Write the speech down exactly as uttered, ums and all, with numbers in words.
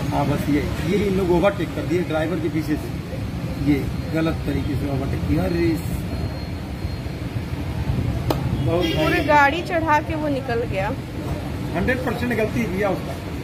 हाँ बस ये ये इन लोग ओवरटेक कर दिए ड्राइवर के पीछे से, ये गलत तरीके से ओवरटेक किया। अरे पूरी गाड़ी चढ़ा के वो निकल गया। हंड्रेड परसेंट गलती किया उसका।